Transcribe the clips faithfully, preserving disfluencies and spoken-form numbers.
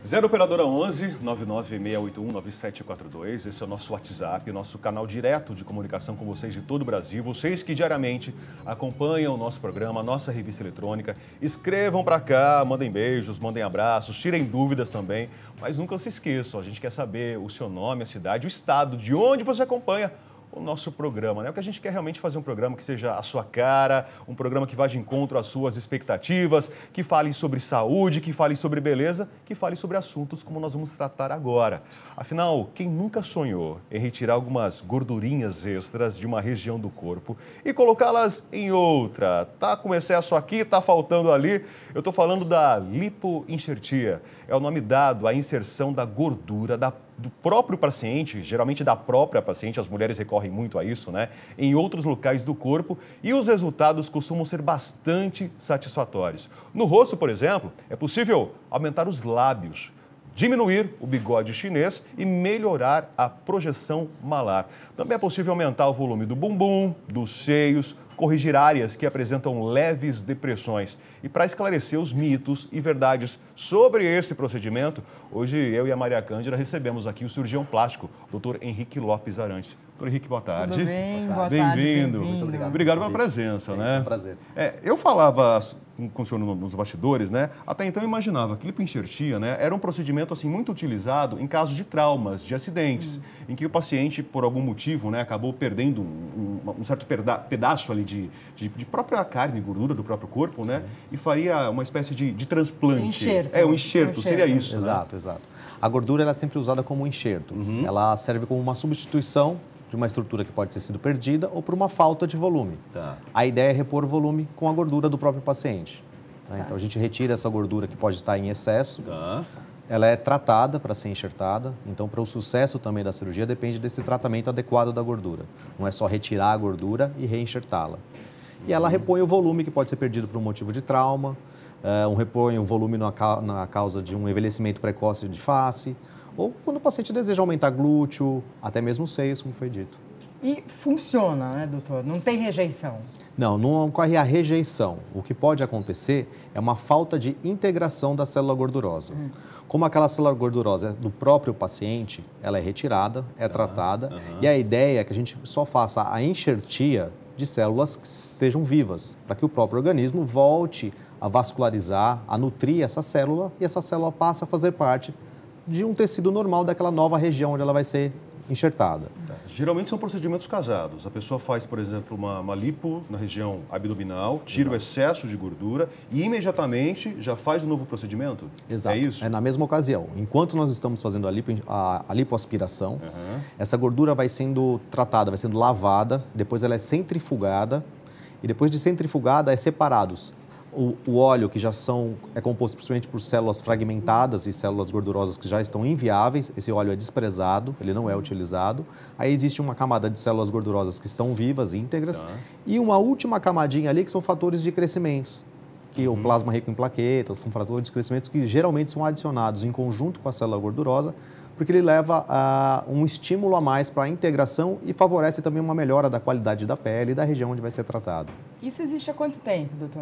zero operadora onze, nove nove seis oito um, nove sete quatro dois, esse é o nosso WhatsApp, nosso canal direto de comunicação com vocês de todo o Brasil. Vocês que diariamente acompanham o nosso programa, a nossa revista eletrônica, escrevam para cá, mandem beijos, mandem abraços, tirem dúvidas também, mas nunca se esqueçam, a gente quer saber o seu nome, a cidade, o estado, de onde você acompanha o nosso programa, né? O que a gente quer realmente fazer um programa que seja a sua cara, um programa que vá de encontro às suas expectativas, que fale sobre saúde, que fale sobre beleza, que fale sobre assuntos como nós vamos tratar agora. Afinal, quem nunca sonhou em retirar algumas gordurinhas extras de uma região do corpo e colocá-las em outra? Tá com excesso aqui, tá faltando ali. Eu tô falando da lipoenxertia. É o nome dado à inserção da gordura da do próprio paciente, geralmente da própria paciente, as mulheres recorrem muito a isso, né? Em outros locais do corpo, e os resultados costumam ser bastante satisfatórios. No rosto, por exemplo, é possível aumentar os lábios, diminuir o bigode chinês e melhorar a projeção malar. Também é possível aumentar o volume do bumbum, dos seios, corrigir áreas que apresentam leves depressões. E para esclarecer os mitos e verdades sobre esse procedimento, hoje eu e a Maria Cândida recebemos aqui o cirurgião plástico, doutor Henrique Lopes Arantes. Doutor Henrique, boa tarde. Tudo bem? Boa tarde. Bem-vindo. Bem Muito obrigado. Obrigado pela presença, né? É um prazer. É, eu falava com o senhor nos bastidores, né? Até então eu imaginava que lipoenxertia, né, era um procedimento assim muito utilizado em casos de traumas, de acidentes, hum. em que o paciente, por algum motivo, né, acabou perdendo um, um certo pedaço ali de, de, de própria carne, gordura do próprio corpo, né? E faria uma espécie de, de transplante. Enxerto. É, um enxerto, um enxerto. seria isso. Exato, né? exato. A gordura ela é sempre usada como enxerto. Uhum. Ela serve como uma substituição de uma estrutura que pode ter sido perdida ou por uma falta de volume. Tá. A ideia é repor o volume com a gordura do próprio paciente. Né? Tá. Então a gente retira essa gordura que pode estar em excesso. Tá. Ela é tratada para ser enxertada, então para o sucesso também da cirurgia depende desse tratamento adequado da gordura. Não é só retirar a gordura e reenxertá-la. E ela repõe o volume que pode ser perdido por um motivo de trauma, um repõe o volume na causa de um envelhecimento precoce de face, ou quando o paciente deseja aumentar glúteo, até mesmo seios, como foi dito. E funciona, né, doutor? Não tem rejeição? Não, não ocorre a rejeição. O que pode acontecer é uma falta de integração da célula gordurosa. Hum. Como aquela célula gordurosa é do próprio paciente, ela é retirada, é uhum, tratada, uhum. e a ideia é que a gente só faça a enxertia de células que estejam vivas, para que o próprio organismo volte a vascularizar, a nutrir essa célula, e essa célula passa a fazer parte de um tecido normal daquela nova região onde ela vai ser enxertada. Tá. Geralmente são procedimentos casados. A pessoa faz, por exemplo, uma, uma lipo na região abdominal, tira Exato. o excesso de gordura e imediatamente já faz o novo procedimento? Exato. É isso? É na mesma ocasião. Enquanto nós estamos fazendo a, lipo, a, a lipoaspiração, uhum. essa gordura vai sendo tratada, vai sendo lavada, depois ela é centrifugada e depois de centrifugada é separados. O, o óleo, que já são, é composto principalmente por células fragmentadas e células gordurosas que já estão inviáveis, esse óleo é desprezado, ele não é utilizado. Aí existe uma camada de células gordurosas que estão vivas, íntegras, tá. e uma última camadinha ali que são fatores de crescimento, que uhum. o plasma rico em plaquetas, são fatores de crescimento que geralmente são adicionados em conjunto com a célula gordurosa, porque ele leva a um estímulo a mais para a integração e favorece também uma melhora da qualidade da pele e da região onde vai ser tratado. Isso existe há quanto tempo, doutor?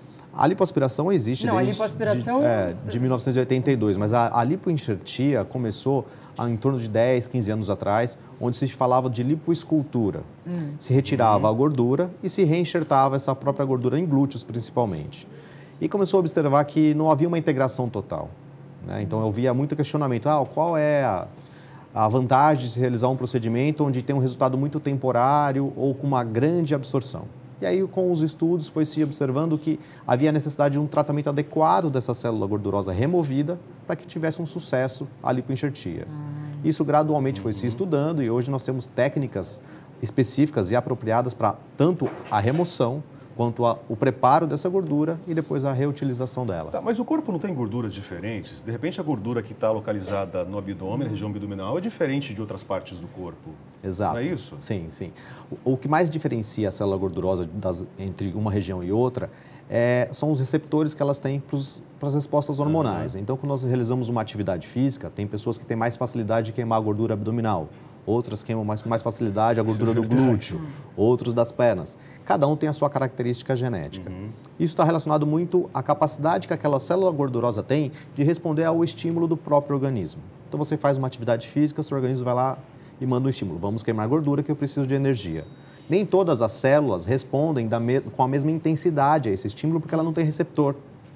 A lipoaspiração existe Não, desde a lipoaspiração... de, é, de mil novecentos e oitenta e dois, mas a, a lipoenxertia começou há, em torno de dez, quinze anos atrás, onde se falava de lipoescultura. Hum. Se retirava uhum. a gordura e se reenxertava essa própria gordura em glúteos, principalmente. E começou a observar que não havia uma integração total. Né? Então, eu via muito questionamento, ah, qual é a, a vantagem de se realizar um procedimento onde tem um resultado muito temporário ou com uma grande absorção? E aí, com os estudos, foi se observando que havia necessidade de um tratamento adequado dessa célula gordurosa removida para que tivesse um sucesso a lipoenxertia. Hum. Isso gradualmente uhum. foi se estudando e hoje nós temos técnicas específicas e apropriadas para tanto a remoção quanto a, o preparo dessa gordura e depois a reutilização dela. Tá, mas o corpo não tem gorduras diferentes? De repente a gordura que está localizada no abdômen, na região abdominal, é diferente de outras partes do corpo? Exato. Não é isso? Sim, sim. O, o que mais diferencia a célula gordurosa das, entre uma região e outra é, são os receptores que elas têm para as respostas hormonais. Uhum. Então, quando nós realizamos uma atividade física, tem pessoas que têm mais facilidade de queimar a gordura abdominal, outras queimam mais, mais facilidade a gordura do glúteo, outros das pernas. Cada um tem a sua característica genética. Uhum. Isso está relacionado muito à capacidade que aquela célula gordurosa tem de responder ao estímulo do próprio organismo. Então você faz uma atividade física, seu organismo vai lá e manda um estímulo. Vamos queimar gordura que eu preciso de energia. Nem todas as células respondem da me- com a mesma intensidade a esse estímulo porque ela não tem receptor.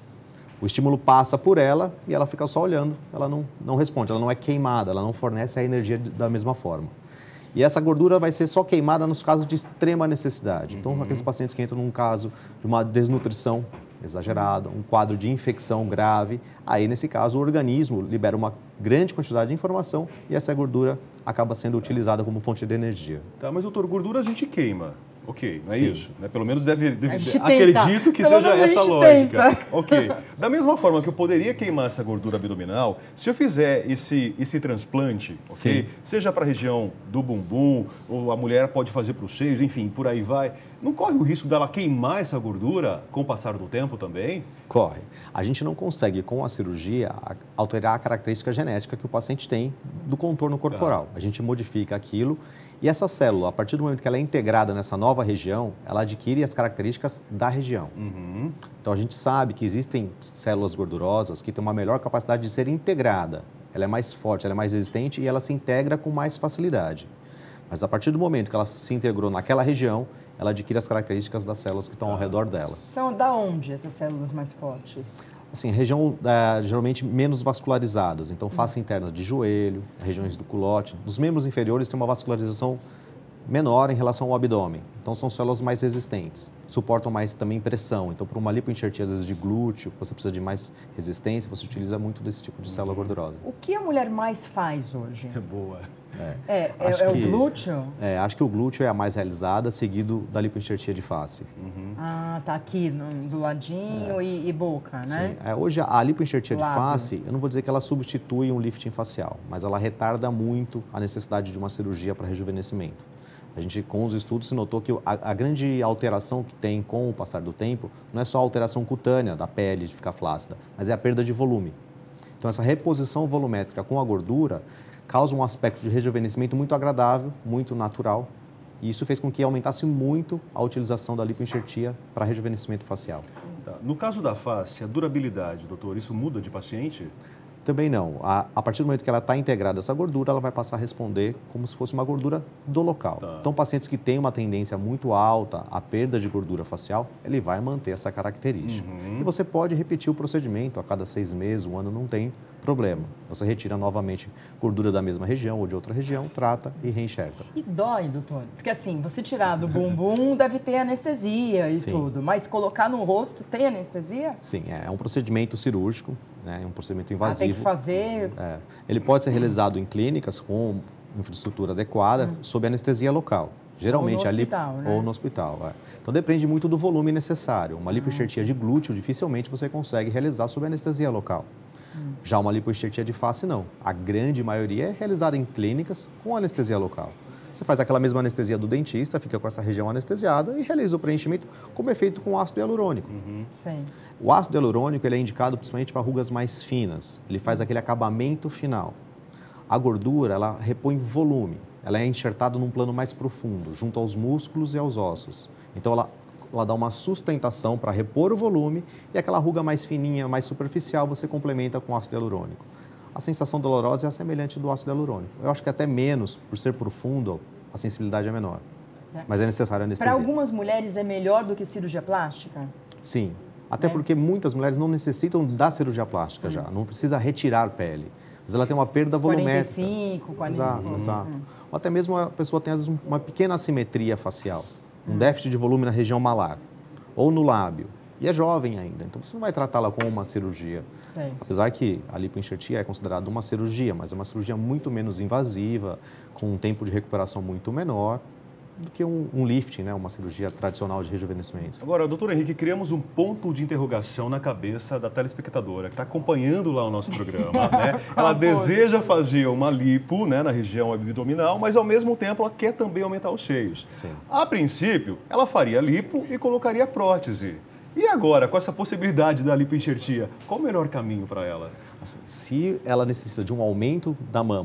O estímulo passa por ela e ela fica só olhando, ela não, não responde, ela não é queimada, ela não fornece a energia de, da mesma forma. E essa gordura vai ser só queimada nos casos de extrema necessidade. Então, uhum. aqueles pacientes que entram num caso de uma desnutrição exagerada, um quadro de infecção grave, aí, nesse caso, o organismo libera uma grande quantidade de informação e essa gordura acaba sendo utilizada como fonte de energia. Tá, mas, doutor, gordura a gente queima. Ok, não é Sim. isso? Né? Pelo menos deve, deve acredito tenta. que Pelo seja essa lógica. Tenta. Ok. Da mesma forma que eu poderia queimar essa gordura abdominal, se eu fizer esse, esse transplante, ok? Sim. Seja para a região do bumbum, ou a mulher pode fazer para os seios, enfim, por aí vai. Não corre o risco dela queimar essa gordura com o passar do tempo também? Corre. A gente não consegue, com a cirurgia, alterar a característica genética que o paciente tem do contorno corporal. Ah. A gente modifica aquilo. E essa célula, a partir do momento que ela é integrada nessa nova região, ela adquire as características da região. Uhum. Então, a gente sabe que existem células gordurosas que têm uma melhor capacidade de ser integrada. Ela é mais forte, ela é mais resistente e ela se integra com mais facilidade. Mas, a partir do momento que ela se integrou naquela região, ela adquire as características das células que estão ao redor dela. São da onde essas células mais fortes? Assim, região é, geralmente menos vascularizadas, então face interna de joelho, regiões do culote. Os membros inferiores têm uma vascularização menor em relação ao abdômen, então são células mais resistentes, suportam mais também pressão. Então, para uma lipoenxertia, às vezes de glúteo, você precisa de mais resistência, você utiliza muito desse tipo de célula gordurosa. O que a mulher mais faz hoje? É boa. É, é, é, é que, o glúteo? É, acho que o glúteo é a mais realizada, seguido da lipoenxertia de face. Uhum. Ah, tá aqui no, do ladinho é. e, e boca, né? Sim. É, hoje a lipoenxertia Lábio. de face, eu não vou dizer que ela substitui um lifting facial, mas ela retarda muito a necessidade de uma cirurgia para rejuvenescimento. A gente, com os estudos, se notou que a, a grande alteração que tem com o passar do tempo não é só a alteração cutânea da pele de ficar flácida, mas é a perda de volume. Então, essa reposição volumétrica com a gordura causa um aspecto de rejuvenescimento muito agradável, muito natural, e isso fez com que aumentasse muito a utilização da lipoenxertia para rejuvenescimento facial. Tá. No caso da face, a durabilidade, doutor, isso muda de paciente? Também não. A, a partir do momento que ela está integrada essa gordura, ela vai passar a responder como se fosse uma gordura do local. Tá. Então, pacientes que têm uma tendência muito alta à perda de gordura facial, ele vai manter essa característica. Uhum. E você pode repetir o procedimento a cada seis meses, um ano, não tem problema. Você retira novamente gordura da mesma região ou de outra região, trata e reenxerta. E dói, doutor? Porque assim, você tirar do bumbum deve ter anestesia e Sim. tudo, mas colocar no rosto tem anestesia? Sim, é um procedimento cirúrgico, né? É um procedimento invasivo. Ah, tem que fazer... É. Ele pode ser realizado em clínicas com infraestrutura adequada, hum. sob anestesia local. Geralmente, ou no hospital, ali, né? Ou no hospital, é. Então, depende muito do volume necessário. Uma lipoenxertia de glúteo, dificilmente você consegue realizar sob anestesia local. Hum. Já uma lipoenxertia de face, não. A grande maioria é realizada em clínicas com anestesia local. Você faz aquela mesma anestesia do dentista, fica com essa região anestesiada e realiza o preenchimento como é feito com ácido hialurônico. Uhum. Sim. O ácido hialurônico ele é indicado principalmente para rugas mais finas. Ele faz aquele acabamento final. A gordura, ela repõe volume. Ela é enxertada num plano mais profundo, junto aos músculos e aos ossos. Então, ela, ela dá uma sustentação para repor o volume e aquela ruga mais fininha, mais superficial, você complementa com ácido hialurônico. A sensação dolorosa é semelhante do ácido hialurônico. Eu acho que até menos, por ser profundo, a sensibilidade é menor. É. Mas é necessário anestesia. Para algumas mulheres é melhor do que cirurgia plástica? Sim. Até é. porque muitas mulheres não necessitam da cirurgia plástica hum. já. Não precisa retirar pele. Mas ela tem uma perda volumétrica. quarenta e cinco, quarenta. Exato, hum. exato. Ou até mesmo a pessoa tem, às vezes, uma pequena assimetria facial. Um hum. déficit de volume na região malar. Ou no lábio. E é jovem ainda, então você não vai tratá-la com uma cirurgia. Sim. Apesar que a lipoenxertia é considerada uma cirurgia, mas é uma cirurgia muito menos invasiva, com um tempo de recuperação muito menor do que um, um lifting, né? Uma cirurgia tradicional de rejuvenescimento. Agora, doutor Henrique, criamos um ponto de interrogação na cabeça da telespectadora que está acompanhando lá o nosso programa. Né? Ela deseja fazer uma lipo, né, na região abdominal, mas ao mesmo tempo ela quer também aumentar os seios. Sim. A princípio, ela faria lipo e colocaria prótese. E agora, com essa possibilidade da lipoenxertia, qual o melhor caminho para ela? Assim, se ela necessita de um aumento da mama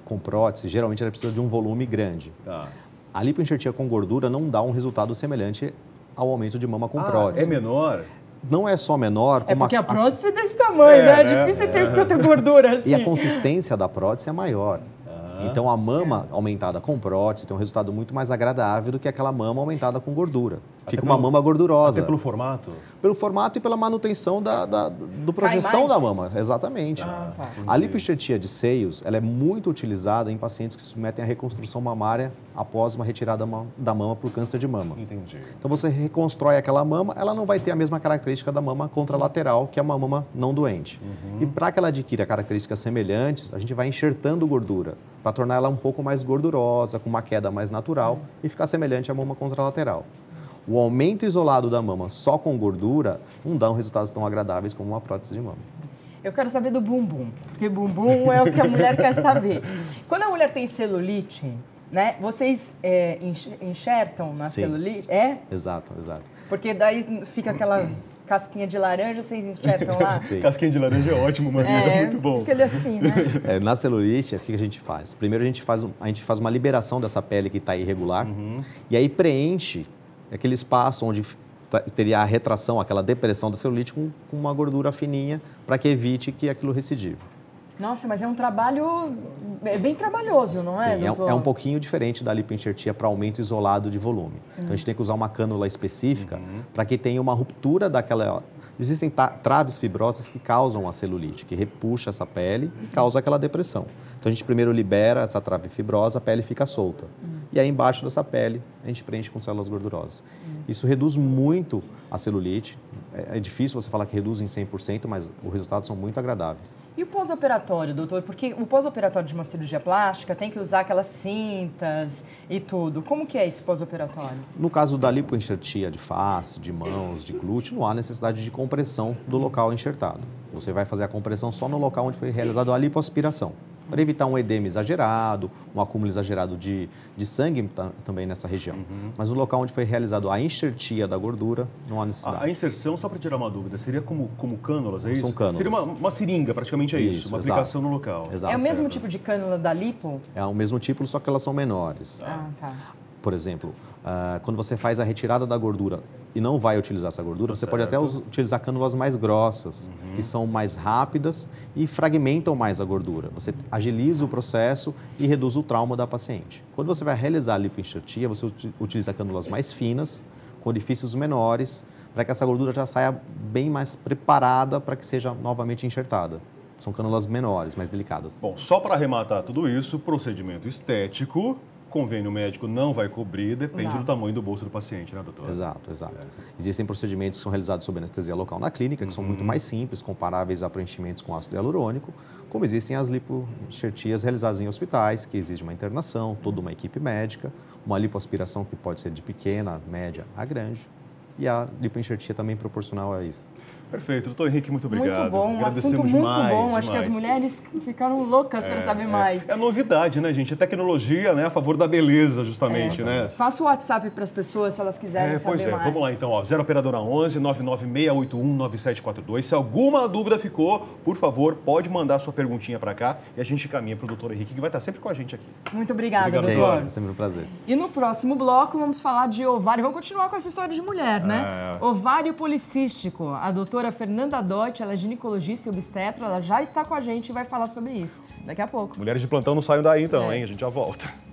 com prótese, geralmente ela precisa de um volume grande. Tá. A lipoenxertia com gordura não dá um resultado semelhante ao aumento de mama com Ah, prótese. é menor? Não é só menor... É como porque a prótese é desse tamanho, É, né? É né? difícil ter tanta gordura assim. E a consistência da prótese é maior. Então, a mama aumentada com prótese tem um resultado muito mais agradável do que aquela mama aumentada com gordura. Fica pelo- uma mama gordurosa. Até pelo formato? Pelo formato e pela manutenção da, da do projeção mais? da mama. Exatamente. Ah, tá. A lipoenxertia de seios ela é muito utilizada em pacientes que se submetem à reconstrução mamária após uma retirada ma- da mama por câncer de mama. Entendi. Então, você reconstrói aquela mama, ela não vai ter a mesma característica da mama contralateral, que é uma mama não doente. Uhum. E para que ela adquira características semelhantes, a gente vai enxertando gordura, para tornar ela um pouco mais gordurosa, com uma queda mais natural e ficar semelhante à mama contralateral. O aumento isolado da mama só com gordura não dá um resultados tão agradáveis como uma prótese de mama. Eu quero saber do bumbum, porque bumbum é o que a mulher quer saber. Quando a mulher tem celulite, né, vocês é, enx- enxertam na Sim. celulite? É? Exato, exato. Porque daí fica aquela casquinha de laranja, vocês enxertam lá? Sim. Casquinha de laranja é ótimo, Marina. É, muito bom. Porque ele é assim, né? É, na celulite, o que a gente faz? Primeiro a gente faz, um- a gente faz uma liberação dessa pele que está irregular e aí preenche aquele espaço onde f- ta- teria a retração, aquela depressão da celulite com, com uma gordura fininha para que evite que aquilo recidive. Nossa, mas é um trabalho é bem trabalhoso, não é, Sim, é, um- doutor? é um pouquinho diferente da lipoenxertia para aumento isolado de volume. Então a gente tem que usar uma cânula específica para que tenha uma ruptura daquela... Existem ta- traves fibrosas que causam a celulite, que repuxa essa pele e causa aquela depressão. Então a gente primeiro libera essa trave fibrosa, a pele fica solta. E aí embaixo dessa pele a gente preenche com células gordurosas. Isso reduz muito a celulite. É, é difícil você falar que reduz em cem por cento, mas os resultados são muito agradáveis. E o pós-operatório, doutor? Porque o pós-operatório de uma cirurgia plástica tem que usar aquelas cintas e tudo. Como que é esse pós-operatório? No caso da lipoenxertia de face, de mãos, de glúteo, não há necessidade de compressão do local enxertado. Você vai fazer a compressão só no local onde foi realizada a lipoaspiração, para evitar um edema exagerado, um acúmulo exagerado de, de sangue tam- também nessa região. Mas no local onde foi realizado a enxertia da gordura, não há necessidade. A, a inserção, só para tirar uma dúvida, seria como, como cânulas, é isso? São cânulas. Seria uma, uma seringa, praticamente é isso, Isso, uma exato. aplicação no local. Exato. é o mesmo certo. tipo de cânula da lipo? É o mesmo tipo, só que elas são menores. Ah, tá. Por exemplo, ah, quando você faz a retirada da gordura e não vai utilizar essa gordura, você pode até us- utilizar cânulas mais grossas, que são mais rápidas e fragmentam mais a gordura. Você agiliza o processo e reduz o trauma da paciente. Quando você vai realizar a lipoenxertia, você uti- utiliza cânulas mais finas, com orifícios menores, para que essa gordura já saia bem mais preparada para que seja novamente enxertada. São cânulas menores, mais delicadas. Bom, só para arrematar tudo isso, procedimento estético, convênio médico não vai cobrir, depende Não. do tamanho do bolso do paciente, né, doutor? Exato, exato. Existem procedimentos que são realizados sob anestesia local na clínica, que são muito mais simples, comparáveis a preenchimentos com ácido hialurônico, como existem as lipoenxertias realizadas em hospitais, que exige uma internação, toda uma equipe médica, uma lipoaspiração que pode ser de pequena, média a grande, e a lipoenxertia também proporcional a isso. Perfeito. Doutor Henrique, muito obrigado. Muito bom, um Agradecemos assunto muito demais, bom. Acho que as demais. mulheres ficaram loucas para saber mais. É, é novidade, né, gente? É tecnologia, né, a favor da beleza, justamente, né? Passa o WhatsApp para as pessoas se elas quiserem É, saber pois é, mais. vamos lá então, ó, zero operadora onze, nove nove seis oito um, nove sete quatro dois. Se alguma dúvida ficou, por favor, pode mandar sua perguntinha para cá e a gente caminha para o doutor Henrique, que vai estar sempre com a gente aqui. Muito obrigada, Obrigado, É doutor. isso, é sempre um prazer. E no próximo bloco vamos falar de ovário. Vamos continuar com essa história de mulher, né? É. Ovário policístico. A doutora Fernanda Dotti, ela é ginecologista e obstetra, ela já está com a gente e vai falar sobre isso daqui a pouco. Mulheres de plantão não saiam daí então, É. hein? A gente já volta.